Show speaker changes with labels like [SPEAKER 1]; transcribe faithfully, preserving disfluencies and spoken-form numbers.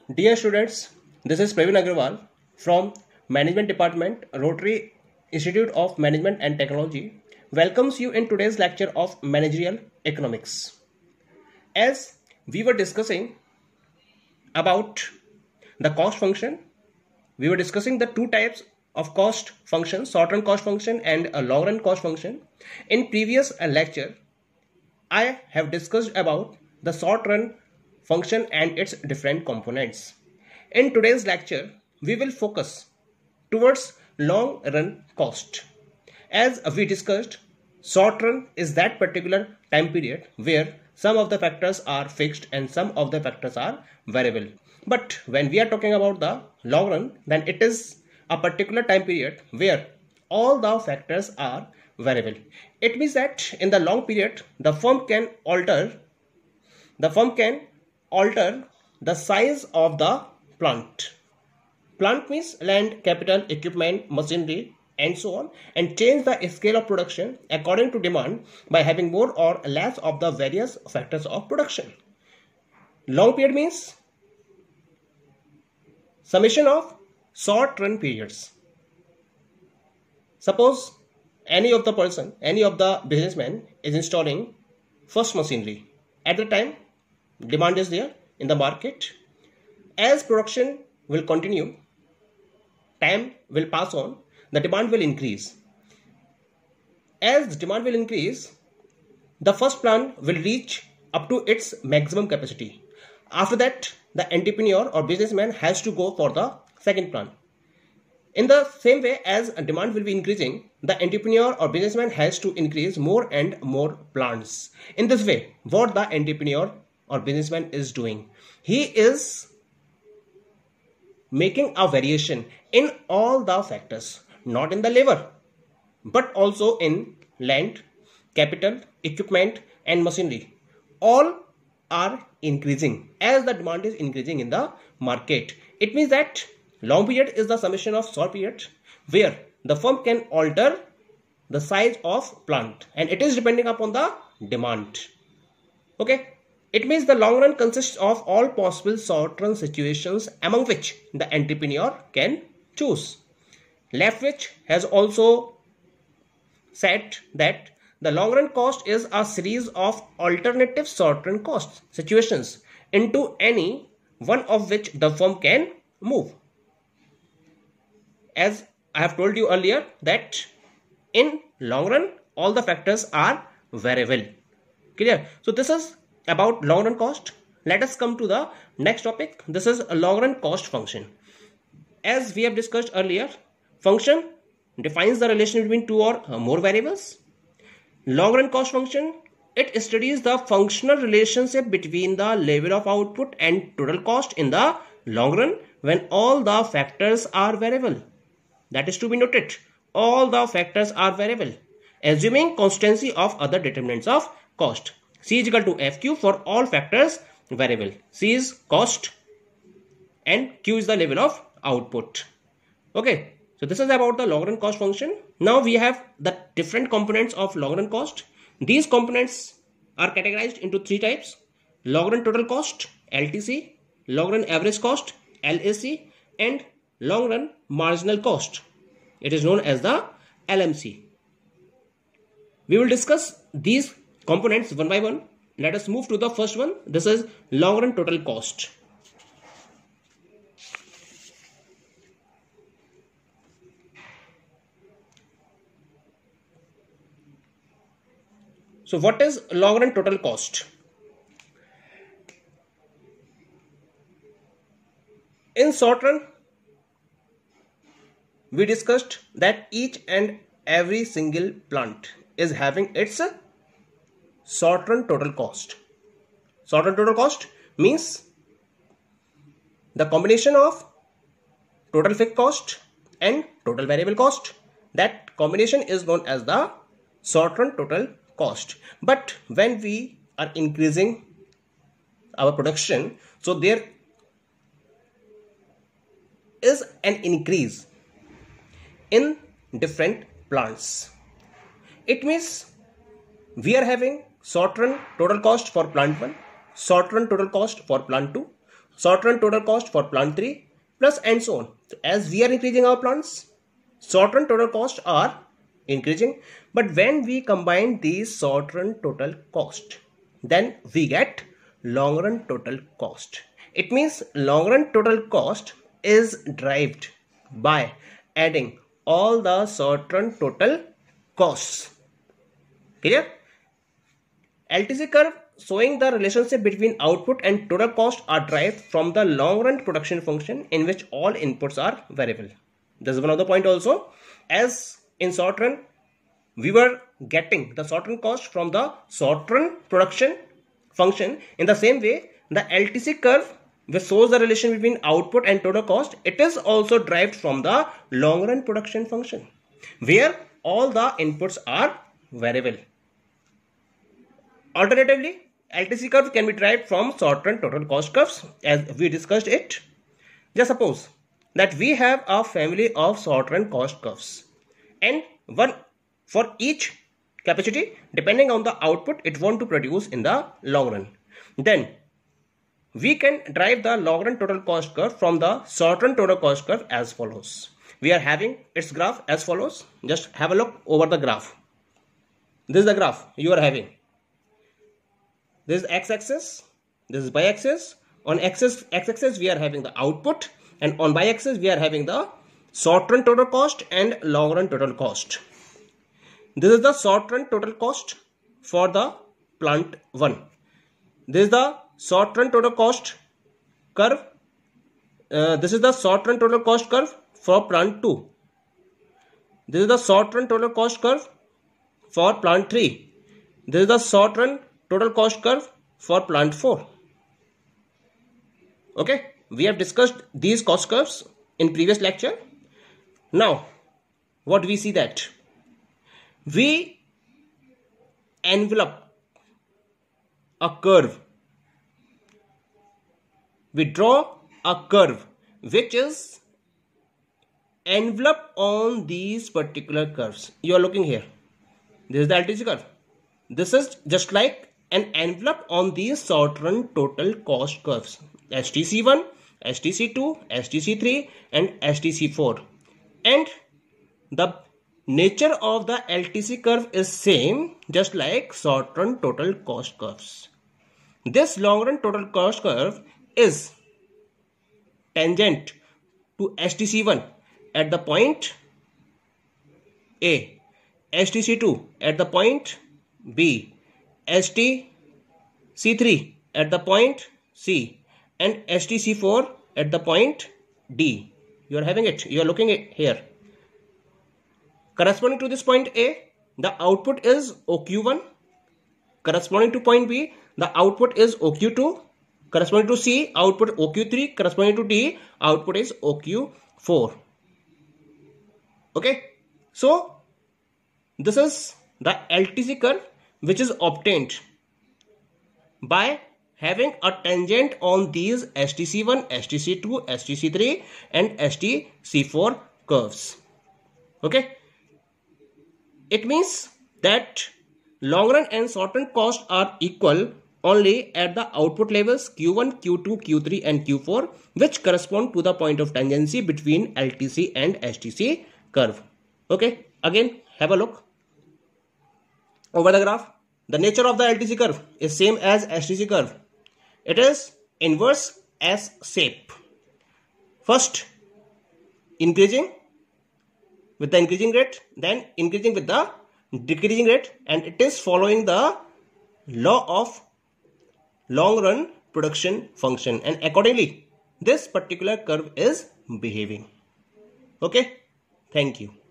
[SPEAKER 1] Dear students, this is Praveen Agrawal from Management Department, Rotary Institute of Management and Technology. Welcomes you in today's lecture of Managerial Economics. As we were discussing about the cost function, we were discussing the two types of cost function, short-run cost function and a long-run cost function. In previous lecture, I have discussed about the short-run function and its different components. In today's lecture, we will focus towards long run cost. As we discussed, short run is that particular time period where some of the factors are fixed and some of the factors are variable. But when we are talking about the long run, then it is a particular time period where all the factors are variable. It means that in the long period, the firm can alter the firm can alter the size of the plant. Plant means land, capital, equipment, machinery and so on, and change the scale of production according to demand by having more or less of the various factors of production. Long period means summation of short run periods. Suppose any of the person, any of the businessman is installing first machinery. At the time, demand is there in the market. As production will continue, time will pass on, the demand will increase. As demand will increase, the first plant will reach up to its maximum capacity. After that, the entrepreneur or businessman has to go for the second plant. In the same way, as demand will be increasing, the entrepreneur or businessman has to increase more and more plants. In this way, what the entrepreneur or businessman is doing, he is making a variation in all the factors, not in the labor, but also in land, capital, equipment and machinery. All are increasing as the demand is increasing in the market. It means that long period is the summation of short period where the firm can alter the size of plant and it is depending upon the demand. Okay. It means the long run consists of all possible short run situations among which the entrepreneur can choose. Lefwich has also said that the long run cost is a series of alternative short run cost situations into any one of which the firm can move. As I have told you earlier that in long run all the factors are variable. Clear? So this is about long run cost. Let us come to the next topic. This is a long run cost function. As we have discussed earlier, function defines the relation between two or more variables. Long run cost function, it studies the functional relationship between the level of output and total cost in the long run when all the factors are variable. That is to be noted. All the factors are variable, assuming constancy of other determinants of cost. C is equal to F Q for all factors variable. C is cost and Q is the level of output. Okay. So this is about the long run cost function. Now we have the different components of long run cost. These components are categorized into three types: long run total cost, L T C, long run average cost, L A C, and long run marginal cost. It is known as the L M C. We will discuss these components one by one. Let us move to the first one. This is long run total cost. So what is long run total cost? In short run, we discussed that each and every single plant is having its short run total cost. Short run total cost means the combination of total fixed cost and total variable cost. That combination is known as the short run total cost. But when we are increasing our production, so there is an increase in different plants. It means we are having short run total cost for plant one, short run total cost for plant two, short run total cost for plant three plus and so on. So as we are increasing our plants, short run total costs are increasing, but when we combine these short run total cost, then we get long run total cost. It means long run total cost is derived by adding all the short run total costs. Clear? L T C curve showing the relationship between output and total cost are derived from the long run production function in which all inputs are variable. This is one of the point also. As in short run, we were getting the short run cost from the short run production function. In the same way, the L T C curve which shows the relation between output and total cost, it is also derived from the long run production function where all the inputs are variable. Alternatively, L T C curve can be derived from short run total cost curves as we discussed it. Just suppose that we have a family of short run cost curves and one for each capacity depending on the output it want to produce in the long run. Then we can derive the long run total cost curve from the short run total cost curve as follows. We are having its graph as follows. Just have a look over the graph. This is the graph you are having. This is x-axis, this is y-axis. On x-axis, x-axis we are having the output, and on y-axis we are having the short run total cost and long run total cost. This is the short run total cost for the plant one. This is the short run total cost curve. Uh, this is the short run total cost curve for plant two. This is the short run total cost curve for plant three. This is the short run total cost curve for plant four. Okay, we have discussed these cost curves in previous lecture. Now, what we see that we envelop a curve. We draw a curve which is enveloped on these particular curves. You are looking here. This is the L T C curve. This is just like an envelope on these short run total cost curves. S T C one, S T C two, S T C three and S T C four. And the nature of the L T C curve is same just like short run total cost curves. This long run total cost curve is tangent to S T C one at the point A, S T C two at the point B, S T C three at the point C and S T C four at the point D. You are having it. You are looking at here. Corresponding to this point A, the output is O Q one. Corresponding to point B, the output is O Q two. Corresponding to C, output O Q three. Corresponding to D, output is O Q four. Okay. So, this is the L T C curve which is obtained by having a tangent on these S T C one, S T C two, S T C three and S T C four curves. Okay. It means that long run and short run cost are equal only at the output levels Q one, Q two, Q three and Q four, which correspond to the point of tangency between L T C and S T C curve. Okay. Again, have a look over the graph. The nature of the L T C curve is same as S T C curve. It is inverse S shape. First increasing with the increasing rate, then increasing with the decreasing rate, and it is following the law of long run production function, and accordingly this particular curve is behaving. Okay, thank you.